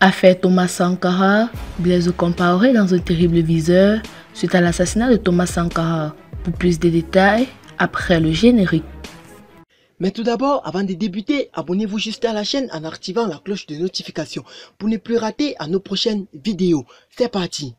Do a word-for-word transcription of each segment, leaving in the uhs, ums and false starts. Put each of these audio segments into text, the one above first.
Affaire Thomas Sankara, Blaise Compaoré dans un terrible viseur suite à l'assassinat de Thomas Sankara. Pour plus de détails, après le générique. Mais tout d'abord, avant de débuter, abonnez-vous juste à la chaîne en activant la cloche de notification pour ne plus rater à nos prochaines vidéos. C'est parti!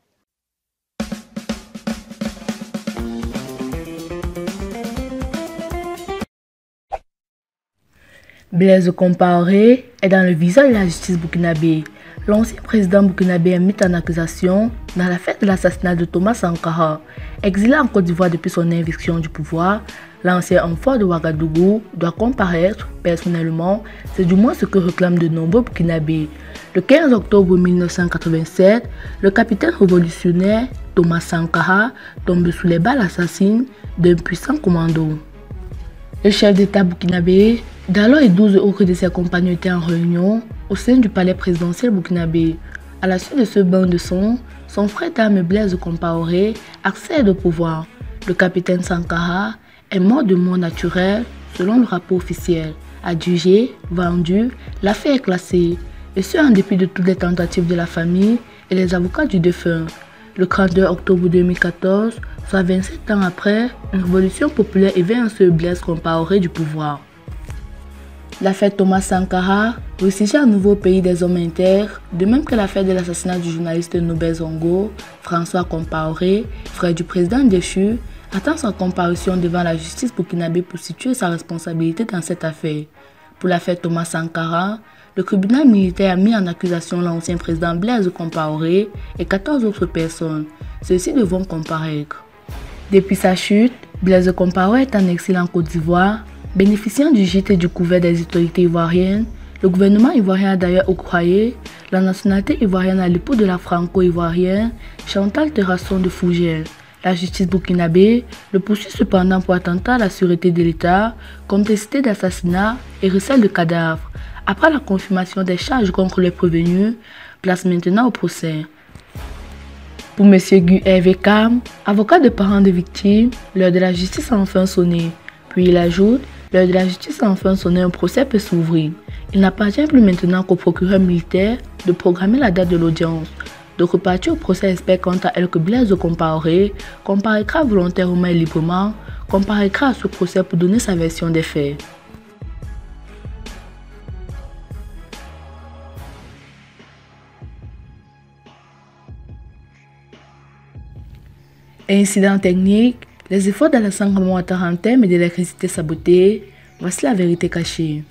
Blaise Compaoré est dans le viseur de la justice burkinabé. L'ancien président burkinabé est mis en accusation dans l'affaire de l'assassinat de Thomas Sankara. Exilé en Côte d'Ivoire depuis son inviction du pouvoir, l'ancien homme fort de Ouagadougou doit comparaître personnellement, c'est du moins ce que réclament de nombreux burkinabés. Le quinze octobre mille neuf cent quatre-vingt-sept, le capitaine révolutionnaire Thomas Sankara tombe sous les balles assassines d'un puissant commando. Le chef d'État burkinabé, d'alors et douze autres de ses compagnons étaient en réunion au sein du palais présidentiel burkinabé. À la suite de ce bain de sang, son frère d'armes Blaise Compaoré accède au pouvoir. Le capitaine Sankara est mort de mort naturelle selon le rapport officiel. Adjugé, vendu, l'affaire est classée, et ce en dépit de toutes les tentatives de la famille et les avocats du défunt. Le trente-deux octobre deux mille quatorze, soit vingt-sept ans après, une révolution populaire évince Blaise Compaoré du pouvoir. L'affaire Thomas Sankara ressurgit à nouveau au pays des hommes inter, de même que l'affaire de l'assassinat du journaliste Nobel Zongo, François Compaoré, frère du président déchu, attend sa comparution devant la justice burkinabé pour situer sa responsabilité dans cette affaire. Pour l'affaire Thomas Sankara, le tribunal militaire a mis en accusation l'ancien président Blaise Compaoré et quatorze autres personnes. Ceux-ci devront comparaître. Depuis sa chute, Blaise Compaoré est en exil en Côte d'Ivoire. Bénéficiant du gîte et du couvert des autorités ivoiriennes, le gouvernement ivoirien a d'ailleurs octroyé la nationalité ivoirienne à l'époux de la franco-ivoirienne Chantal Terrasson de Fougères. La justice burkinabé le poursuit cependant pour attentat à la sûreté de l'État, complicité d'assassinat et recel de cadavres. Après la confirmation des charges contre les prévenus, place maintenant au procès. Pour M. Guy Hervé Cam, avocat de parents de victimes, l'heure de la justice a enfin sonné. Puis il ajoute, l'heure de la justice a enfin sonné, un procès peut s'ouvrir. Il n'appartient plus maintenant qu'au procureur militaire de programmer la date de l'audience. D'autres parties au procès espèrent quant à elle que Blaise Compaoré comparaîtra volontairement et librement, comparaîtra à ce procès pour donner sa version des faits. Incident technique, les efforts d'Alassane Ouattara en termes d'électricité sabotés, voici la vérité cachée.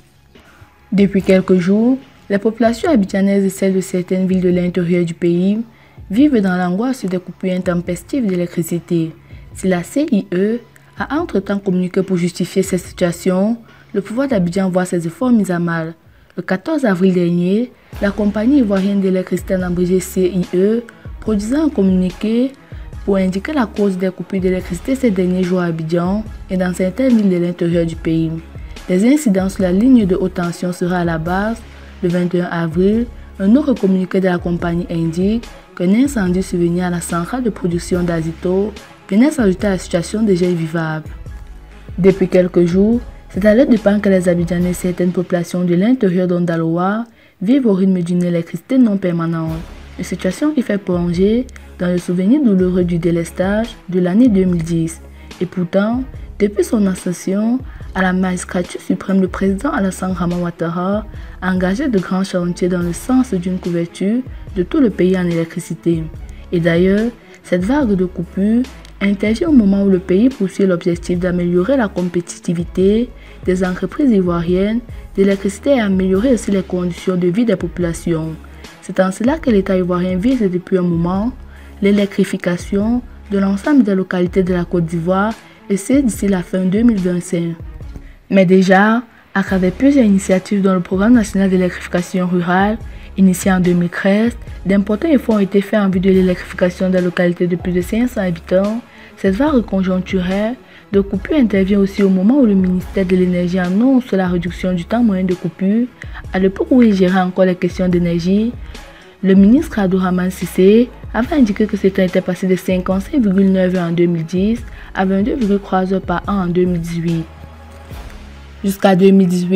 Depuis quelques jours, les populations abidjanaises et celles de certaines villes de l'intérieur du pays vivent dans l'angoisse des coupures intempestives d'électricité. Si la C I E a entre-temps communiqué pour justifier cette situation, le pouvoir d'Abidjan voit ses efforts mis à mal. Le quatorze avril dernier, la compagnie ivoirienne d'électricité en abrégé C I E produisait un communiqué pour indiquer la cause des coupures d'électricité ces derniers jours à Abidjan et dans certaines villes de l'intérieur du pays. Des incidents sur la ligne de haute tension seraient à la base. Le vingt et un avril, un autre communiqué de la compagnie indique qu'un incendie survenu à la centrale de production d'Azito venait s'ajouter à la situation déjà invivable. Depuis quelques jours, c'est à l'aide de panne que les Abidjanais et certaines populations de l'intérieur d'Ondaloa vivent au rythme d'une électricité non permanente, une situation qui fait plonger dans le souvenir douloureux du délestage de l'année deux mille dix. Et pourtant, depuis son ascension à la magistrature suprême, le président Alassane Ouattara a engagé de grands chantiers dans le sens d'une couverture de tout le pays en électricité. Et d'ailleurs, cette vague de coupures intervient au moment où le pays poursuit l'objectif d'améliorer la compétitivité des entreprises ivoiriennes d'électricité et améliorer aussi les conditions de vie des populations. C'est en cela que l'État ivoirien vise depuis un moment l'électrification de l'ensemble des localités de la Côte d'Ivoire et c'est d'ici la fin deux mille vingt-cinq. Mais déjà, à travers plusieurs initiatives dans le programme national d'électrification rurale, initié en deux mille treize, d'importants efforts ont été faits en vue de l'électrification des localités de plus de cinq cents habitants. Cette vague conjoncturelle de coupure intervient aussi au moment où le ministère de l'Énergie annonce la réduction du temps moyen de coupure. À l'époque où il gérait encore les questions d'énergie, le ministre Abdourahmane Cissé avait indiqué que ce temps était passé de cinquante-cinq virgule neuf heures en deux mille dix à vingt-deux virgule trois heures par an en deux mille dix-huit. Jusqu'à deux mille dix-huit,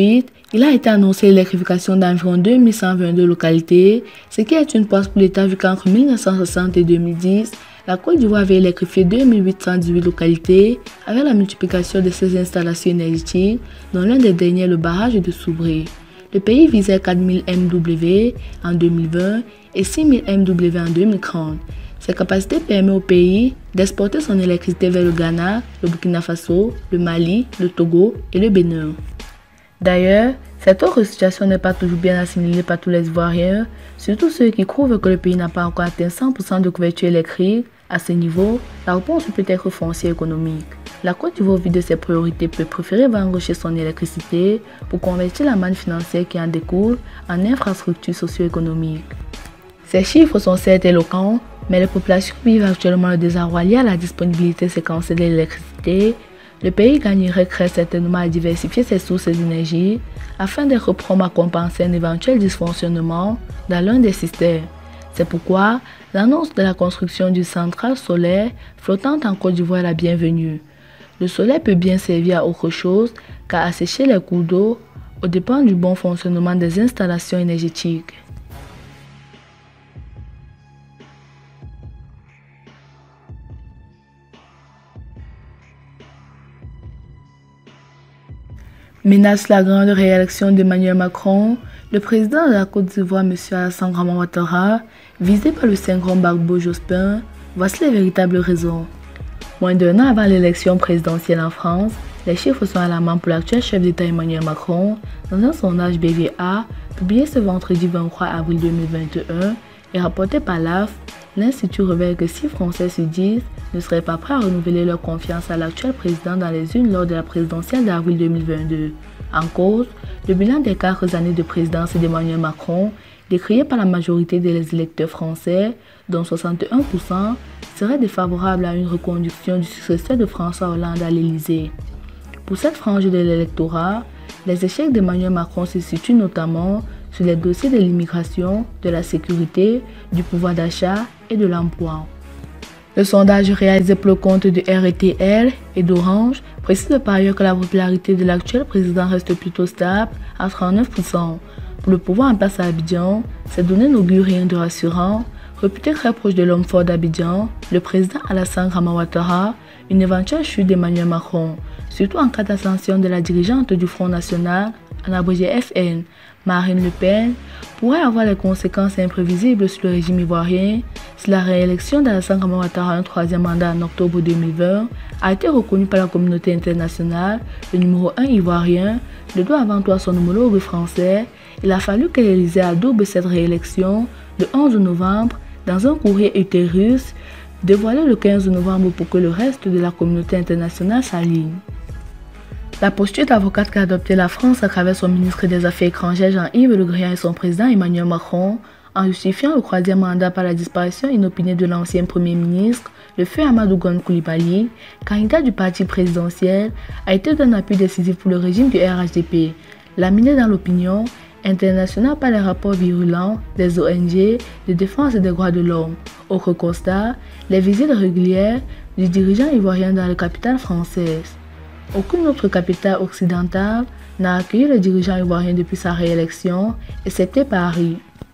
Il a été annoncé l'électrification d'environ deux mille cent vingt-deux localités, ce qui est une pause pour l'État vu qu'entre mille neuf cent soixante et deux mille dix, la Côte d'Ivoire avait électrifié deux mille huit cent dix-huit localités avec la multiplication de ses installations énergétiques, dont l'un des derniers est le barrage de Soubré. Le pays visait quatre mille mégawatt en deux mille vingt et six mille mégawatt en deux mille trente. Ces capacités permettent au pays d'exporter son électricité vers le Ghana, le Burkina Faso, le Mali, le Togo et le Bénin. D'ailleurs, cette autre situation n'est pas toujours bien assimilée par tous les Ivoiriens, surtout ceux qui trouvent que le pays n'a pas encore atteint cent pour cent de couverture électrique. À ce niveau, la réponse peut être foncière économique. La Côte d'Ivoire, au vu de ses priorités, peut préférer vendre chez son électricité pour convertir la manne financière qui en découle en infrastructures socio-économiques. Ces chiffres sont certes éloquents, mais les populations vivent actuellement le désarroi lié à la disponibilité séquentielle de l'électricité. Le pays gagnerait très certainement à diversifier ses sources d'énergie afin d'être prompt à compenser un éventuel dysfonctionnement dans l'un des systèmes. C'est pourquoi l'annonce de la construction d'une centrale solaire flottante en Côte d'Ivoire est la bienvenue. Le soleil peut bien servir à autre chose qu'à assécher les cours d'eau aux dépens du bon fonctionnement des installations énergétiques. Menace la grande réélection d'Emmanuel Macron, le président de la Côte d'Ivoire, M. Alassane Dramane Ouattara, visé par le syndrome Gbagbo-Jospin, voici les véritables raisons. Moins d'un an avant l'élection présidentielle en France, les chiffres sont alarmants pour l'actuel chef d'État Emmanuel Macron dans un sondage B V A publié ce vendredi vingt-trois avril deux mille vingt et un et rapporté par l'A F. L'Institut révèle que six Français sur dix ne seraient pas prêts à renouveler leur confiance à l'actuel président dans les urnes lors de la présidentielle d'avril deux mille vingt-deux. En cause, le bilan des quatre années de présidence d'Emmanuel Macron, décrié par la majorité des électeurs français, dont soixante et un pour cent, serait défavorable à une reconduction du successeur de François Hollande à l'Élysée. Pour cette frange de l'électorat, les échecs d'Emmanuel Macron se situent notamment sur les dossiers de l'immigration, de la sécurité, du pouvoir d'achat et de l'emploi. Le sondage réalisé pour le compte de R T L et d'Orange précise par ailleurs que la popularité de l'actuel président reste plutôt stable à trente-neuf pour cent. Pour le pouvoir en place à Abidjan, ces données n'augurent rien de rassurant. Réputé très proche de l'homme fort d'Abidjan, le président Alassane Dramane Ouattara, une éventuelle chute d'Emmanuel Macron, surtout en cas d'ascension de la dirigeante du Front National, en abrégé F N, Marine Le Pen, pourrait avoir des conséquences imprévisibles sur le régime ivoirien si la réélection d'Alassane Dramane Ouattara à un troisième mandat en octobre deux mille vingt a été reconnue par la communauté internationale. Le numéro un ivoirien le doit avant tout à son homologue français. Il a fallu que l'Élysée adoube cette réélection le onze novembre dans un courrier utérus dévoilé le quinze novembre pour que le reste de la communauté internationale s'aligne. La posture d'avocate qu'a adoptée la France à travers son ministre des Affaires étrangères Jean-Yves Le Drian et son président Emmanuel Macron, en justifiant le troisième mandat par la disparition inopinée de l'ancien Premier ministre, le feu Amadou Gon Coulibaly, candidat du parti présidentiel, a été d'un appui décisif pour le régime du R H D P, laminé dans l'opinion internationale par les rapports virulents des O N G de défense des droits de l'homme. Autre constat, les visites régulières du dirigeant ivoirien dans la capitale française. Aucune autre capitale occidentale n'a accueilli le dirigeant ivoirien depuis sa réélection, excepté Paris.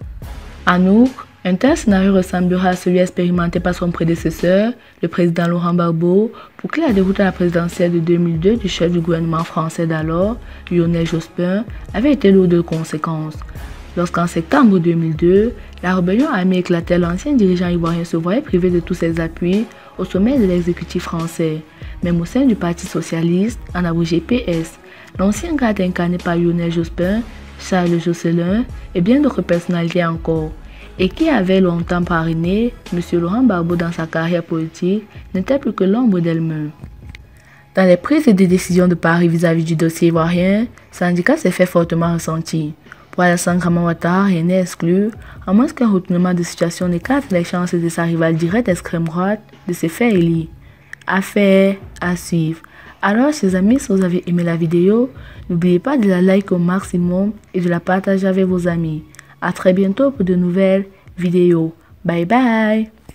En outre, un tel scénario ressemblera à celui expérimenté par son prédécesseur, le président Laurent Gbagbo, pour qui la déroute à la présidentielle de deux mille deux du chef du gouvernement français d'alors, Lionel Jospin, avait été lourde de conséquences. Lorsqu'en septembre deux mille deux, la rébellion armée éclatait, l'ancien dirigeant ivoirien se voyait privé de tous ses appuis au sommet de l'exécutif français. Même au sein du Parti socialiste, en abrégé P S, l'ancien garde incarné par Lionel Jospin, Charles Josselin et bien d'autres personnalités encore, et qui avait longtemps parrainé M. Laurent Gbagbo dans sa carrière politique, n'était plus que l'ombre d'elle-même. Dans les prises de décision de Paris vis-à-vis du dossier ivoirien, ce handicap s'est fait fortement ressentir. Pour Alassane Dramane Ouattara, rien n'est exclu, à moins qu'un retournement de situation n'écarte les chances de sa rivale directe d'extrême droite de se faire élire. Affaire à suivre. Alors, chers amis, si vous avez aimé la vidéo, n'oubliez pas de la liker au maximum et de la partager avec vos amis. À très bientôt pour de nouvelles vidéos. Bye bye!